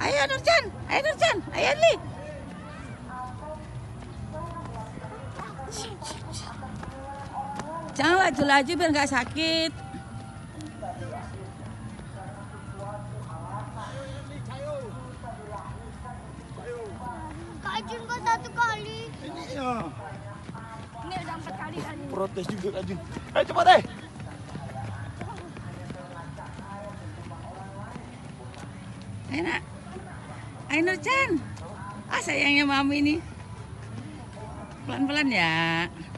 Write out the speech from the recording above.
Ayo Nurjan, ayo Li. Jangan laju-laju biar nggak sakit. Kak Jun kok 1 kali. Ini ya. Ini udah 4 kali tadi. Protes juga Kak Jun. Ayo cepat deh. Enak. Ayo Nurjan. Ah sayangnya mami ini. Pelan-pelan ya.